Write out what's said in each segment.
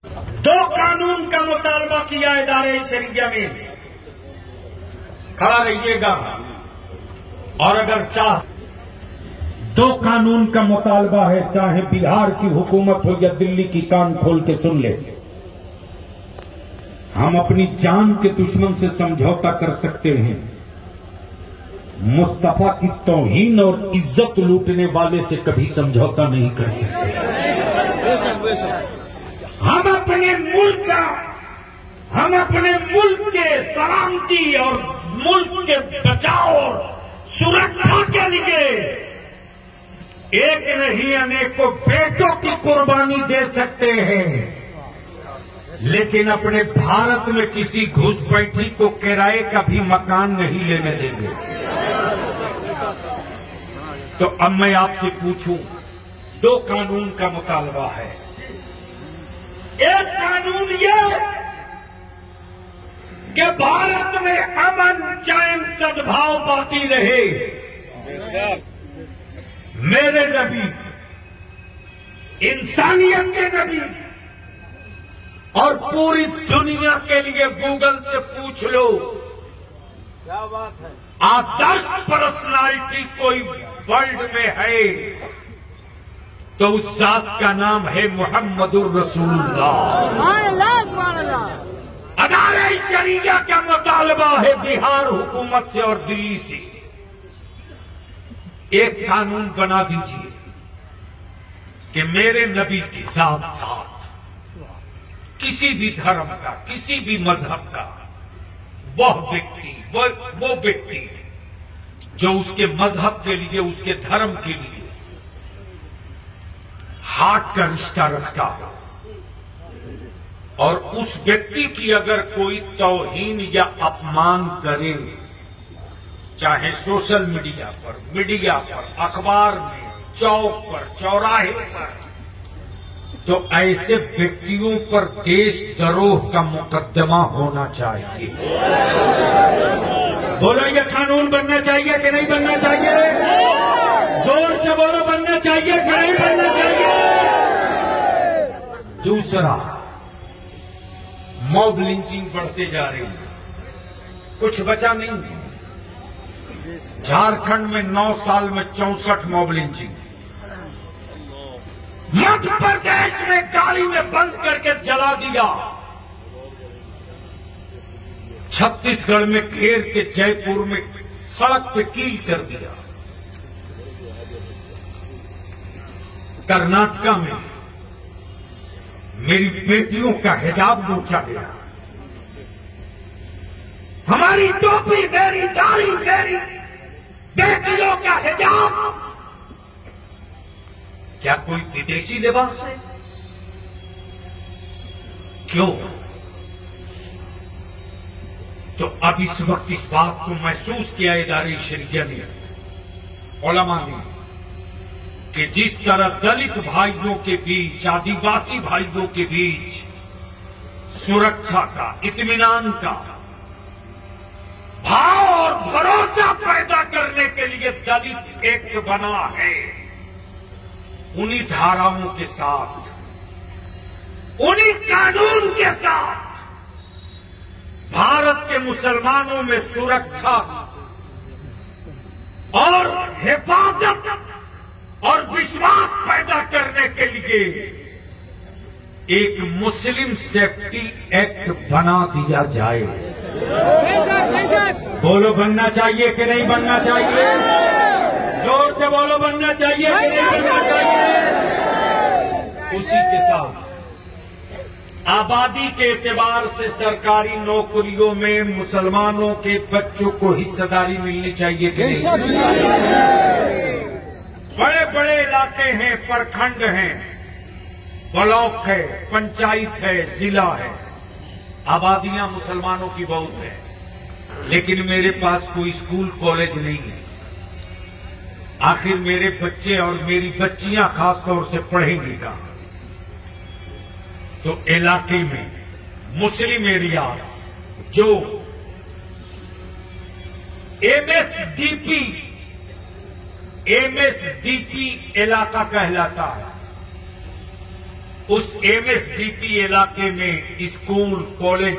दो कानून का मुतालबा किया इदारे शरिया में, खड़ा रहिएगा। और अगर चाह दो कानून का मुतालबा है, चाहे बिहार की हुकूमत हो या दिल्ली की, कान खोल के सुन ले। हम अपनी जान के दुश्मन से समझौता कर सकते हैं, मुस्तफा की तौहीन और इज्जत लूटने वाले से कभी समझौता नहीं कर सकते। हम अपने मुल्क के सलामती और मुल्क के बचाव और सुरक्षा के लिए एक नहीं अनेकों बेटों की कुर्बानी दे सकते हैं, लेकिन अपने भारत में किसी घुसपैठी को किराए का भी मकान नहीं लेने देंगे। तो अब मैं आपसे पूछूं, दो कानून का मुतालबा है। एक कानून ये कि भारत में अमन चैन सद्भाव बाकी रहे। मेरे नबी, इंसानियत के नबी, और पूरी दुनिया के लिए गूगल से पूछ लो, क्या बात है, आदर्श पर्सनालिटी कोई वर्ल्ड में है तो उस जात का नाम है मुहम्मदुर रसूलुल्लाह। अदारे शरिया का मुतालबा है बिहार हुकूमत से और दिल्ली से, एक कानून बना दीजिए कि मेरे नबी के साथ साथ किसी भी धर्म का, किसी भी मजहब का वो व्यक्ति जो उसके मजहब के लिए, उसके धर्म के लिए हार्ट का रिश्ता रखता हो, और उस व्यक्ति की अगर कोई तौहीन या अपमान करे, चाहे सोशल मीडिया पर, अखबार में, चौक पर, चौराहे पर, तो ऐसे व्यक्तियों पर देशद्रोह का मुकदमा होना चाहिए। बोलो, ये कानून बनना चाहिए कि नहीं बनना चाहिए? जोर से बोलो, बनना चाहिए कि नहीं बनना चाहिए? दूसरा, मॉब लिंचिंग बढ़ते जा रही है, कुछ बचा नहीं। झारखंड में 9 साल में 64 मॉब लिंचिंग, मध्य प्रदेश में गाड़ी में बंद करके जला दिया, छत्तीसगढ़ में घेर के जयपुर में सड़क पे कील कर दिया, कर्नाटका में मेरी बेटियों का हिजाब नोचा गया, हमारी टोपी, मेरी दाढ़ी, मेरी बेटियों का हिजाब क्या कोई विदेशी लिबास है? क्यों? तो अब इस वक्त इस बात को महसूस किया इदारे शरिया ने, उलमा ने, कि जिस तरह दलित भाइयों के बीच, आदिवासी भाइयों के बीच सुरक्षा का, इत्मीनान का भाव और भरोसा पैदा करने के लिए दलित एक्ट बना है, उन्हीं धाराओं के साथ, उन्हीं कानून के साथ भारत के मुसलमानों में सुरक्षा और हिफाजत और विश्वास पैदा करने के लिए एक मुस्लिम सेफ्टी एक्ट बना दिया जाए। बोलो, बनना चाहिए कि नहीं बनना चाहिए? जोर से बोलो, बनना चाहिए कि नहीं बनना चाहिए? उसी के साथ आबादी के एतबार से सरकारी नौकरियों में मुसलमानों के बच्चों को हिस्सेदारी मिलनी चाहिए कि नहीं? बड़े बड़े इलाके हैं, प्रखंड हैं, ब्लॉक है, पंचायत है, जिला है, आबादियां मुसलमानों की बहुत है, लेकिन मेरे पास कोई स्कूल कॉलेज नहीं है। आखिर मेरे बच्चे और मेरी बच्चियां खासतौर से पढ़ेंगी कहां? तो इलाके में मुस्लिम एरियाज जो एमएसडीपी इलाका कहलाता है, उस एमएसडीपी इलाके में स्कूल कॉलेज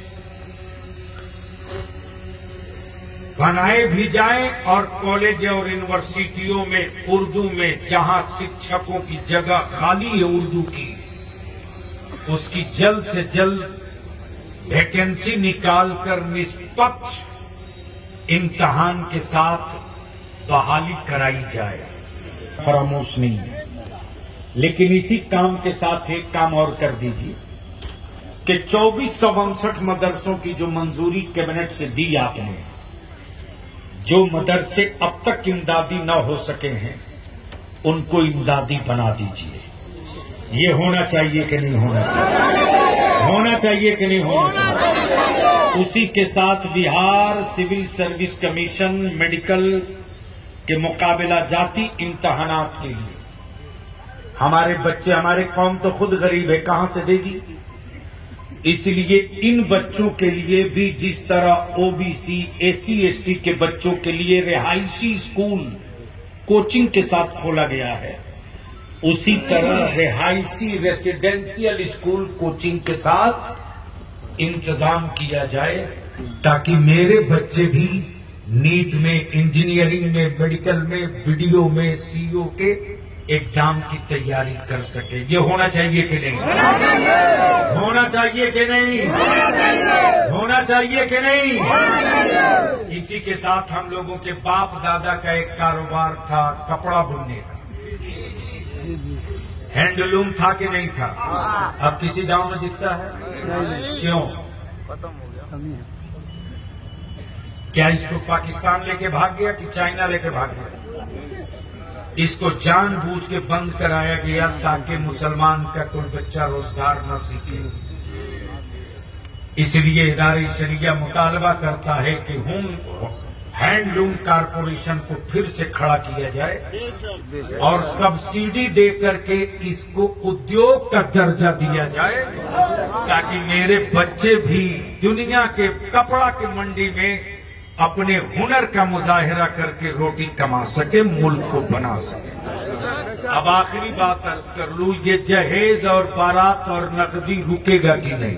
बनाए भी जाएं और कॉलेज और यूनिवर्सिटियों में उर्दू में जहां शिक्षकों की जगह खाली है उर्दू की, उसकी जल्द से जल्द वैकेंसी निकालकर निष्पक्ष इम्तिहान के साथ बहाली कराई जाए। फरामोश नहीं है, लेकिन इसी काम के साथ एक काम और कर दीजिए कि 2459 मदरसों की जो मंजूरी कैबिनेट से दी आपने, जो मदरसे अब तक इमदादी न हो सके हैं उनको इमदादी बना दीजिए। ये होना चाहिए कि नहीं होना चाहिए? होना चाहिए कि नहीं होना चाहिए? उसी के साथ Bihar civil service commission medical के मुकाबला जाती इम्तहानात के लिए हमारे बच्चे, हमारे कौम तो खुद गरीब है, कहां से देगी? इसलिए इन बच्चों के लिए भी जिस तरह ओबीसी एससी एसटी के बच्चों के लिए रिहायशी स्कूल कोचिंग के साथ खोला गया है, उसी तरह रिहायशी रेसिडेंशियल स्कूल कोचिंग के साथ इंतजाम किया जाए ताकि मेरे बच्चे भी नीट में, इंजीनियरिंग में, मेडिकल में, वीडियो में, सीओ के एग्जाम की तैयारी कर सके। ये होना चाहिए कि नहीं? होना चाहिए कि नहीं? होना चाहिए कि नहीं? इसी के साथ हम लोगों के बाप दादा का एक कारोबार था कपड़ा बुनने का, हैंडलूम था कि नहीं था? अब किसी गांव में दिखता है? क्यों? खत्म हो गया। क्या इसको पाकिस्तान लेके भाग गया कि चाइना लेके भाग गया? इसको जानबूझ के बंद कराया गया ताकि मुसलमान का कोई बच्चा रोजगार न सीखे। इसलिए इदारे शरिया मुतालबा करता है कि हैंडलूम कारपोरेशन को फिर से खड़ा किया जाए और सब्सिडी दे करके इसको उद्योग का दर्जा दिया जाए ताकि मेरे बच्चे भी दुनिया के कपड़ा की मंडी में अपने हुनर का मुजाहिरा करके रोटी कमा सके, मुल्क को बना सके। अब आखिरी बात अर्ज कर लूं, ये जहेज और बारात और नकदी रुकेगा कि नहीं?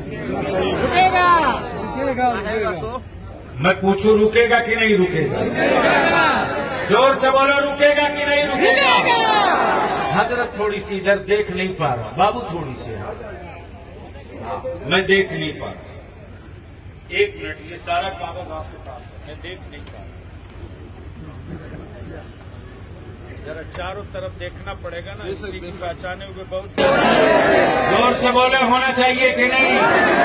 रुकेगा तो मैं पूछूं रुकेगा कि नहीं रुकेगा? जोर से बोलो, रुकेगा कि नहीं रुकेगा? हजरत थोड़ी सी इधर देख नहीं पा रहा, बाबू थोड़ी सी, मैं देख नहीं पा रहा। एक मिनट, ये सारा कागज आपके पास है, मैं देख नहीं पा रहा। जरा चारों तरफ देखना पड़ेगा ना, इसकी पहचाने हुए बहुत जोर से बोले, होना चाहिए कि नहीं?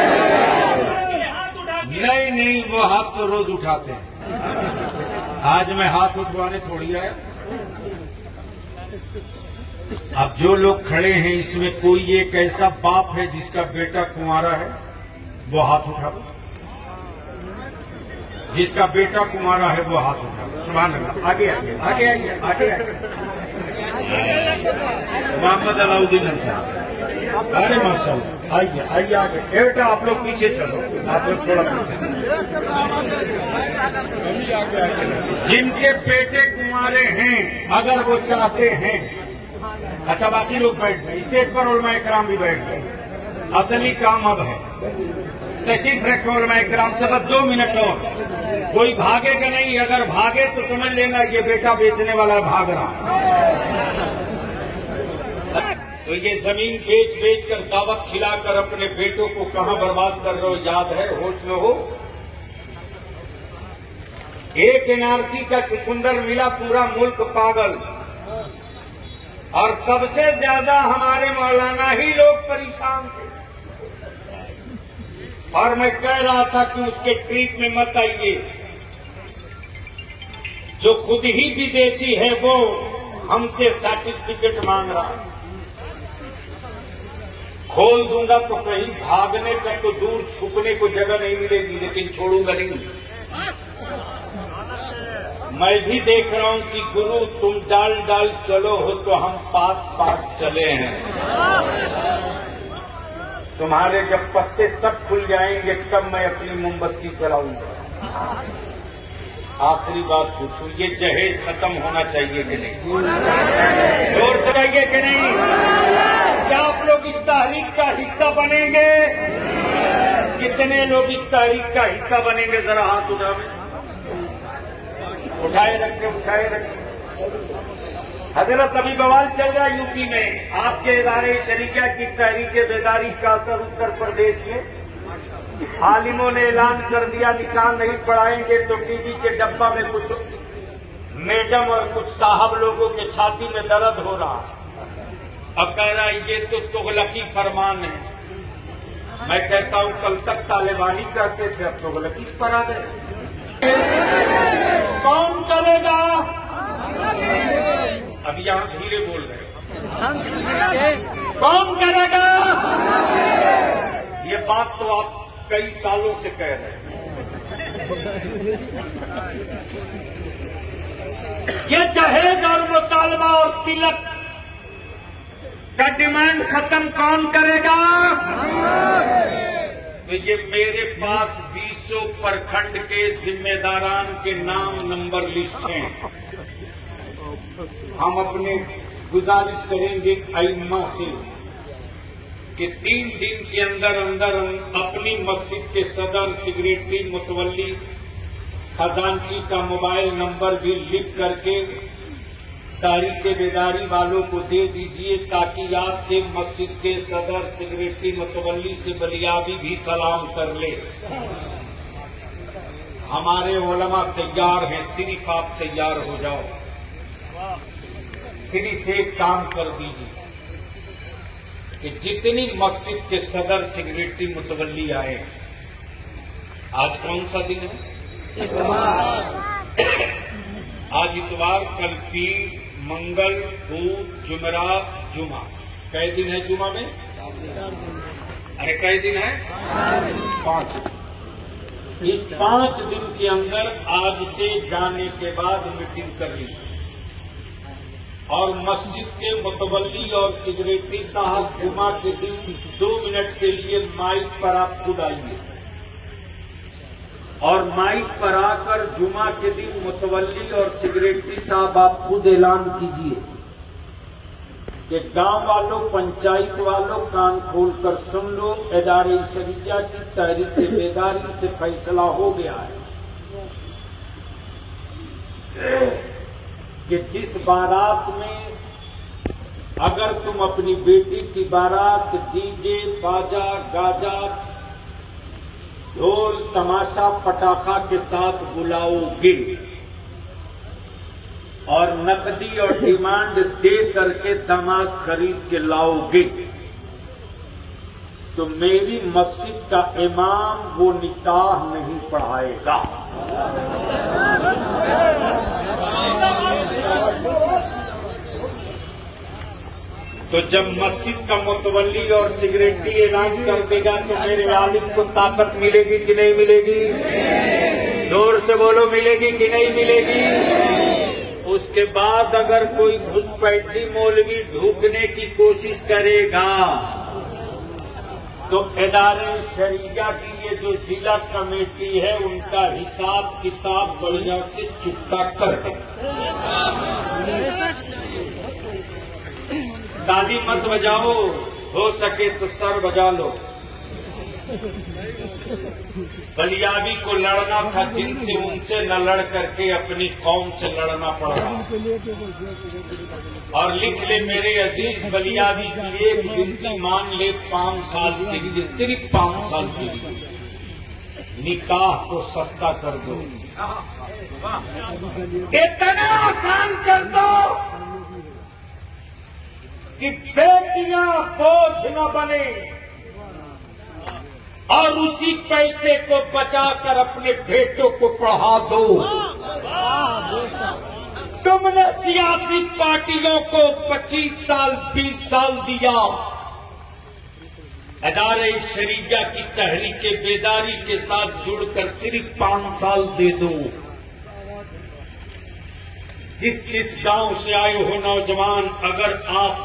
नहीं नहीं, वो हाथ तो रोज उठाते हैं, आज मैं हाथ उठवाने थोड़ी आया। अब जो लोग खड़े हैं इसमें कोई एक ऐसा बाप है जिसका बेटा कुंवारा है, वो हाथ उठा। जिसका बेटा कुंवारा है वो हाथ उठा। सुभान अल्लाह। आगे आगे आगे आगे आगे आगे। मोहम्मद अलाउद्दीन अंसारी। अरे माशाल्लाह, आइए आइए आगे। बेटा आप लोग पीछे चलो, आप लोग थोड़ा पीछे। जिनके बेटे कुंवारे हैं, अगर वो चाहते हैं, अच्छा बाकी लोग बैठ गए, स्टेज पर उलमा इकराम भी बैठ गए, असली काम अब है। तशरीफ रखे उलमा इकराम, सब 2 मिनट और, कोई भागेगा नहीं, अगर भागे तो समझ लेना ये बेटा बेचने वाला भाग रहा। तो ये जमीन बेच बेच कर दावत खिलाकर अपने बेटों को कहां बर्बाद कर रहे हो, याद है, होश में हो। एक एनआरसी का चुकंदर मिला, पूरा मुल्क पागल, और सबसे ज्यादा हमारे मौलाना ही लोग परेशान थे। और मैं कह रहा था कि उसके ट्रीट में मत आइए, जो खुद ही विदेशी है वो हमसे सर्टिफिकेट मांग रहा है। खोल दूंगा तो कहीं भागने का तो दूर, छुपने को जगह नहीं मिलेगी, लेकिन छोड़ूंगा नहीं। मैं भी देख रहा हूं कि गुरु तुम डाल डाल चलो हो तो हम पात पात चले हैं। तुम्हारे जब पत्ते सब खुल जाएंगे तब मैं अपनी मोमबत्ती जलाऊंगा। आखिरी बात पूछूं, ये जहेज खत्म होना चाहिए कि नहीं? जोर से कहिए कि नहीं? क्या आप लोग इस तहरीक का हिस्सा बनेंगे? कितने लोग इस तहरीक का हिस्सा बनेंगे? जरा हाथ उठाए रखे। हजरत अभी बवाल चल रहा है यूपी में। आपके इदारे शरीया की तहरीक बेदारी का असर उत्तर प्रदेश में। आलिमों ने ऐलान कर दिया निकाह नहीं पढ़ाएंगे तो टीवी के डब्बा में कुछ मैडम और कुछ साहब लोगों के छाती में दर्द हो रहा है। अब कह रहा है ये तो तुगलकी फरमान है। मैं कहता हूं कल तक तालिबानी करते थे, अब तुगलकी पर आ गए। कौन करेगा? अब यहां धीरे बोल रहे हैं। कौन करेगा? ये बात तो आप कई सालों से कह रहे हैं। ये जहेज और मुतालबा और तिलक का डिमांड खत्म कौन करेगा? तो ये मेरे पास 20 प्रखंड के जिम्मेदारान के नाम नंबर लिस्ट हैं। हम अपने गुजारिश करेंगे अइम्मा से कि 3 दिन के अंदर अंदर अपनी मस्जिद के सदर, सेक्रेटरी, मुतवल्ली, खजांची का मोबाइल नंबर भी लिख करके तहरीक बेदारी वालों को दे दीजिए ताकि आपके मस्जिद के सदर, सेक्रेटरी, मुतवल्ली से बलियाबी भी सलाम कर ले। हमारे उलमा तैयार हैं, सिर्फ आप तैयार हो जाओ। सिर्फ एक काम कर दीजिए कि जितनी मस्जिद के सदर, सेक्रेटरी, मुतवल्ली आए। आज कौन सा दिन है? आज इतवार, कल पीर, मंगल, बुध, जुमेरात, जुमा। कई दिन है जुमा में? अरे कई दिन है? 5। इस 5 दिन के अंदर आज से जाने के बाद मीटिंग कर ली और मस्जिद के मुतवल्ली और सेक्रेटरी साहब जुमा के दिन 2 मिनट के लिए माइक पर आप खुद आइए और माइक पर आकर जुमा के दिन मुतवल्ली और सेक्रेटरी साहब आप खुद ऐलान कीजिए कि गांव वालों, पंचायत वालों, कान खोलकर सुन लो, इदारे शरीया की तहरीक बेदारी से फैसला हो गया है कि जिस बारात में अगर तुम अपनी बेटी की बारात डीजे, बाजा, गाजा, ढोल, तमाशा, पटाखा के साथ बुलाओगे और नकदी और डिमांड दे करके दामाद खरीद के लाओगे तो मेरी मस्जिद का इमाम वो निकाह नहीं पढ़ाएगा। तो जब मस्जिद का मुतवल्ली और सेक्रेटरी ऐलान कर देगा तो मेरे वालिद को ताकत मिलेगी कि नहीं मिलेगी? जोर से बोलो, मिलेगी कि नहीं मिलेगी? उसके बाद अगर कोई घुसपैठी मौलवी ढूंढने की कोशिश करेगा तो इदारे शरीया की ये जो जिला कमेटी है उनका हिसाब किताब बढ़िया से चुकता कर दे। दादी मत बजाओ, हो सके तो सर बजा लो। बलियाबी को लड़ना था जिनसे, उनसे न लड़ करके अपनी कौम से लड़ना पड़ रहा। और लिख ले मेरे अजीज बलियाबी की एक गिनती मान ले 5 साल के लिए, सिर्फ 5 साल के लिए निकाह को सस्ता कर दो, इतना आसान कर दो कि बेटियां बोझ न बने और उसी पैसे को बचाकर अपने बेटों को पढ़ा दो। तुमने सियासी पार्टियों को 25 साल 20 साल दिया, इदारे शरीया की तहरीक बेदारी के साथ जुड़कर सिर्फ 5 साल दे दो। जिस जिस गांव से आए हो नौजवान, अगर आप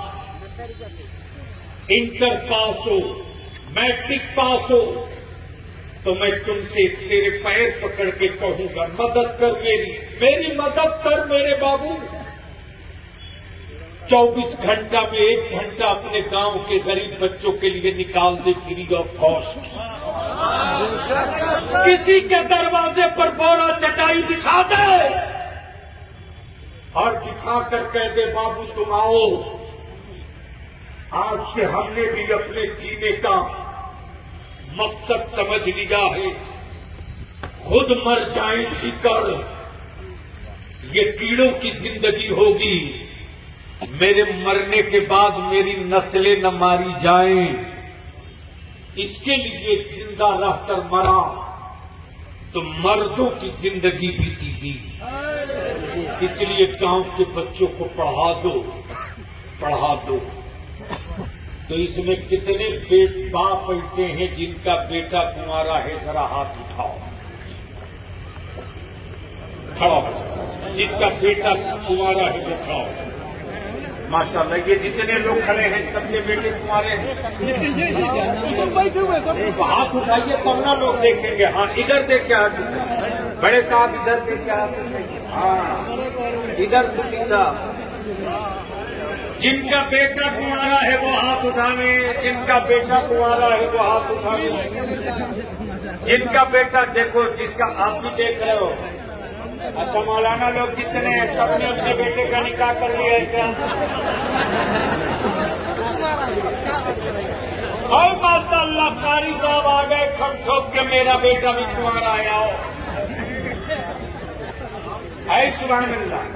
इंटर पास हो, मैट्रिक पास हो, तो मैं तुमसे तेरे पैर पकड़ के कहूंगा मदद कर, मेरी मदद कर मेरे बाबू। 24 घंटा में 1 घंटा अपने गांव के गरीब बच्चों के लिए निकाल दे फ्री ऑफ कॉस्ट। किसी के दरवाजे पर बोरा चटाई बिछा दे और बिछा कर कह दे बाबू तुम आओ, आज से हमने भी अपने जीने का मकसद समझ लिया है, खुद मर जाए जीकर, ये कीड़ों की जिंदगी होगी, मेरे मरने के बाद मेरी नस्लें न मारी जाएं, इसके लिए जिंदा रहकर मरा तो मर्दों की जिंदगी बीतीगी। इसलिए गांव के बच्चों को पढ़ा दो। तो इसमें कितने बाप ऐसे हैं जिनका बेटा कुंवारा है, जरा हाथ उठाओ, खड़ा हो। जिसका बेटा कुंवारा है वो खड़ा। माशाल्लाह ये जितने लोग खड़े हैं सबके बेटे कुंवारे हैं। हाथ उठाइए तब ना लोग देखेंगे। हाँ इधर देख क्या, बड़े साहब इधर से क्या, हाँ इधर से साहब। जिनका बेटा कुंवारा है वो हाथ उठाने, जिनका बेटा कुंवारा है वो हाथ उठाने। जिनका बेटा देखो, जिसका आप भी देख रहे हो। अच्छा मौलाना लोग जितने हैं सबने अपने बेटे का निकाह कर लिया है क्या? और माशाअल्लाह कारी साहब आ गए खम ठोक के, मेरा बेटा भी कुंवारा है, आओ। ऐ सुभान अल्लाह।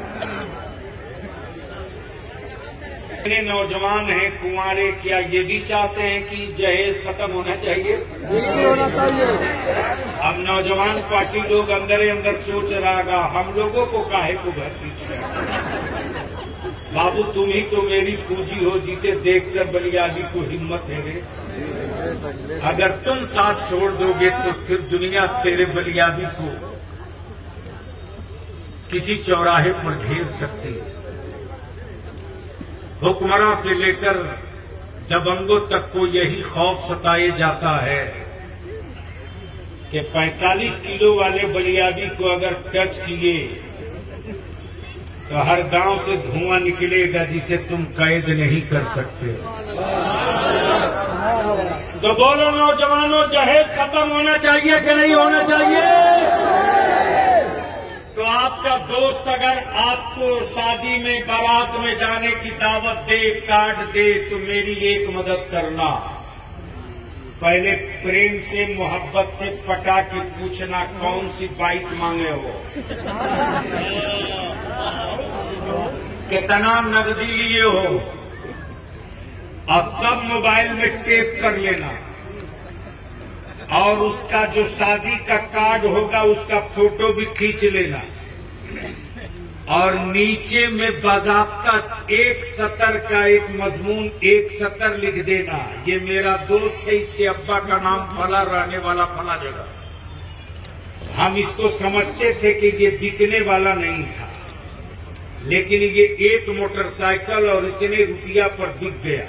इतने नौजवान हैं कुंवारे, क्या ये भी चाहते हैं कि जहेज खत्म होना चाहिए? होना चाहिए। अब नौजवान पार्टी लोग अंदर ही अंदर सोच रहा, हम लोगों को काहे को घसीट रहे? बाबू तुम ही तो मेरी पूंजी हो, जिसे देखकर बलियादी को हिम्मत है रे। अगर तुम साथ छोड़ दोगे तो फिर दुनिया तेरे बलियादी को किसी चौराहे पर घेर सकती है। हुक्मरां से लेकर दबंगों तक को यही खौफ सताए जाता है कि 45 किलो वाले बलियादी को अगर टच किए तो हर गांव से धुआं निकलेगा जिसे तुम कैद नहीं कर सकते। तो बोलो नौजवानों, जहेज खत्म होना चाहिए कि नहीं होना चाहिए? तो आपका दोस्त अगर आपको शादी में बारात में जाने की दावत दे, कार्ड दे, तो मेरी एक मदद करना, पहले प्रेम से मोहब्बत से पटा के पूछना कौन सी बाइक मांगे हो, कितना नकदी लिए हो, और सब मोबाइल में टेप कर लेना, और उसका जो शादी का कार्ड होगा उसका फोटो भी खींच लेना, और नीचे में बाज़ाब्ता एक सतर का एक मजमून, एक सतर लिख देना, ये मेरा दोस्त है, इसके अब्बा का नाम फला, रहने वाला फला जगह। हम इसको समझते थे कि ये बिकने वाला नहीं था, लेकिन ये एक मोटरसाइकिल और इतने रुपया पर बिक गया।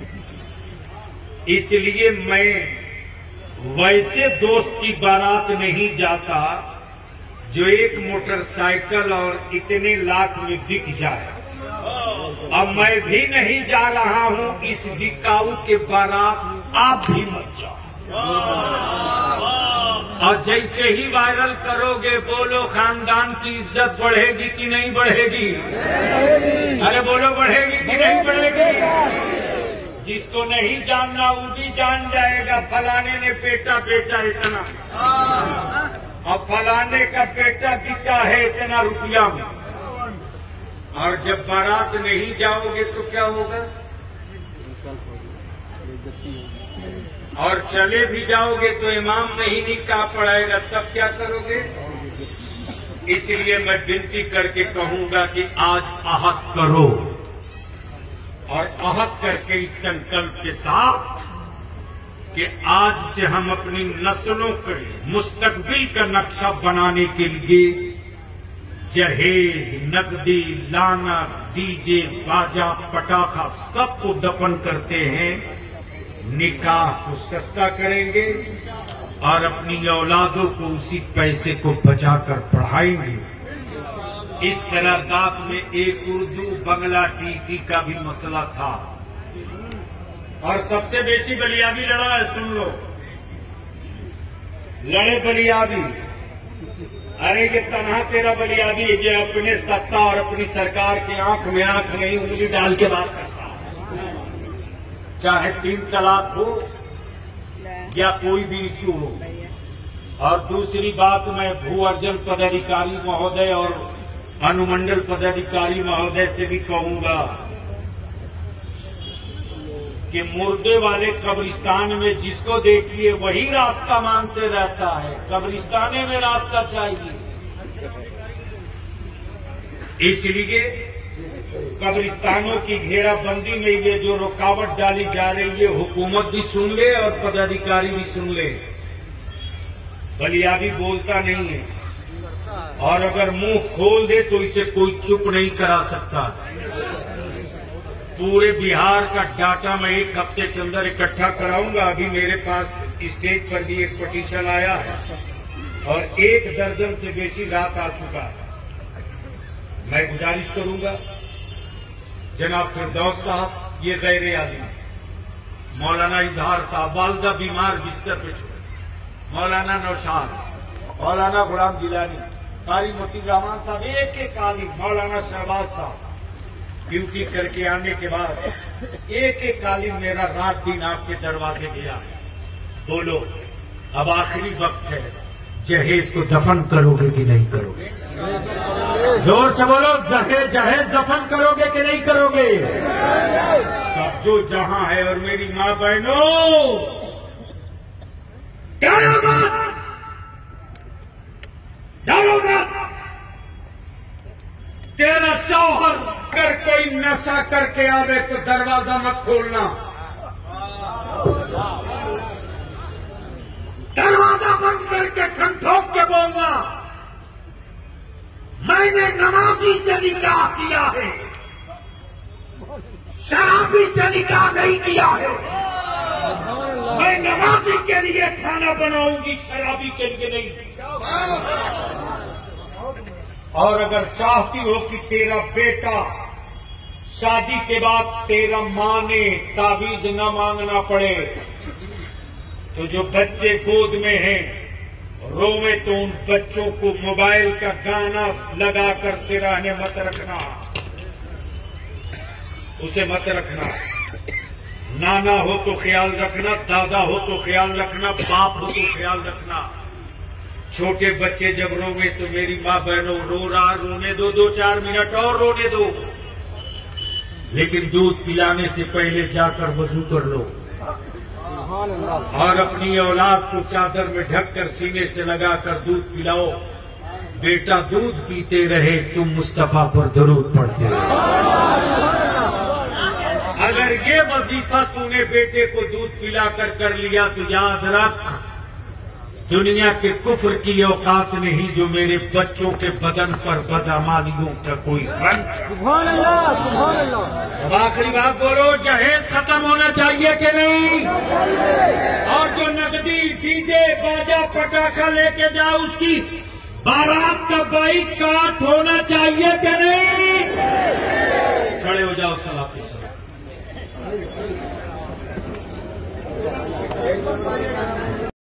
इसलिए मैं वैसे दोस्त की बारात नहीं जाता जो एक मोटरसाइकिल और इतने लाख में बिक जाए। अब मैं भी नहीं जा रहा हूं इस बिकाऊ के बारात, आप भी मत जाओ। और जैसे ही वायरल करोगे, बोलो खानदान की इज्जत बढ़ेगी कि नहीं बढ़ेगी? अरे बोलो बढ़ेगी कि नहीं बढ़ेगी? जिसको नहीं जानना वो भी जान जाएगा, फलाने ने बेटा बेचा इतना, और फलाने का बेटा बिका है इतना रुपया में। और जब बारात नहीं जाओगे तो क्या होगा? और चले भी जाओगे तो इमाम नहीं निकाह पढ़ाएगा, तब क्या करोगे? इसलिए मैं विनती करके कहूंगा कि आज आहत करो, और आहत करके इस संकल्प के साथ कि आज से हम अपनी नस्लों के मुस्तकबिल का नक्शा बनाने के लिए जहेज, नकदी, लाना, डीजे, बाजा, पटाखा सबको दफन करते हैं, निकाह को सस्ता करेंगे और अपनी औलादों को उसी पैसे को बचाकर पढ़ाएंगे। इस करारदाद में एक उर्दू बंगला टीटी का भी मसला था और सबसे बेसी बलियाबी लड़ा है। सुन लो, लड़े बलियाबी। अरे ये तनहा तेरा बलियाबी है जो अपने सत्ता और अपनी सरकार की आंख में आंख नहीं उंगली डाल के बात करता है। चाहे 3 तलाक हो या कोई भी इश्यू हो। और दूसरी बात, मैं भू अर्जन पदाधिकारी महोदय और अनुमंडल पदाधिकारी महोदय से भी कहूंगा कि मुर्दे वाले कब्रिस्तान में जिसको देखिए वही रास्ता मांगते रहता है। कब्रिस्ताने में रास्ता चाहिए, इसलिए कब्रिस्तानों की घेराबंदी में ये जो रुकावट डाली जा रही है, हुकूमत भी सुन ले और पदाधिकारी भी सुन ले। बलियाबी बोलता नहीं है और अगर मुंह खोल दे तो इसे कोई चुप नहीं करा सकता। पूरे बिहार का डाटा मैं 1 हफ्ते के अंदर इकट्ठा कराऊंगा। अभी मेरे पास स्टेज पर भी एक पिटीशन आया है और 1 दर्जन से बेसी रात आ चुका है। मैं गुजारिश करूंगा जनाब फिरदौस साहब, ये गैर आदमी, मौलाना इजहार साहब, वालदा बीमार बिस्तर पे छोड़े, मौलाना नौशाद, मौलाना गुलाम जिलानी, कारी मोती रहमान साहब, एक आदमी, मौलाना शहबाज साहब, ड्यूटी करके आने के बाद एक कालीन मेरा रात दिन आपके दरवाजे गया। बोलो, अब आखिरी वक्त है, जहेज को दफन करोगे कि नहीं करोगे? जोर से बोलो, जहेज दफन करोगे कि नहीं करोगे? अब जो जहां है और मेरी मां बहनों, डालो मत। तेरा शौहर अगर कोई नशा करके आवे तो दरवाजा मत खोलना, दरवाजा बंद करके ठंठोक के बोलना, मैंने नमाजी से निकाह किया है, शराबी से निकाह नहीं किया है। मैं नमाजी के लिए खाना बनाऊंगी, शराबी के लिए नहीं। और अगर चाहती हो कि तेरा बेटा शादी के बाद तेरा मां ने ताबीज न मांगना पड़े, तो जो बच्चे गोद में हैं रोवे तो उन बच्चों को मोबाइल का गाना लगाकर सिराने मत रखना, उसे मत रखना। नाना हो तो ख्याल रखना, दादा हो तो ख्याल रखना, बाप हो तो ख्याल रखना। छोटे बच्चे जब रोवे तो मेरी मां बहनों, रो रहा रोने दो, 2-4 मिनट और रोने दो, लेकिन दूध पिलाने से पहले जाकर वजू कर लो और अपनी औलाद को चादर में ढककर सीने से लगाकर दूध पिलाओ। बेटा दूध पीते रहे, तुम मुस्तफा पर दरूद पढ़ते रहे। अगर ये वजीफा तूने बेटे को दूध पिलाकर कर लिया तो याद रख, दुनिया के कुफ्र की औकात नहीं जो मेरे बच्चों के बदन पर बदअमालियों का कोई रंग। सुभान अल्लाह, सुभान अल्लाह। अब आखिरी बात बोलो, जहेज खत्म होना चाहिए कि नहीं? और जो नकदी डीजे बाजा पटाखा लेके जाओ उसकी बारात का बाइकाट होना चाहिए कि नहीं? खड़े हो जाओ सलाह के साथ।